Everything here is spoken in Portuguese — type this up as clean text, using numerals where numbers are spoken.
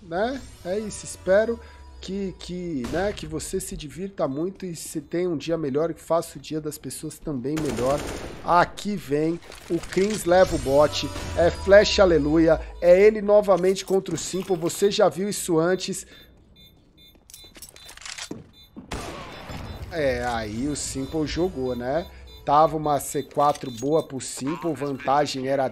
né? É isso, espero né, que você se divirta muito e se tenha um dia melhor, que faça o dia das pessoas também melhor. Aqui vem, o Krins leva o bot, é Flash Aleluia, é ele novamente contra o Simple, você já viu isso antes. É, aí o Simple jogou, né? Tava uma C4 boa pro Simple, vantagem era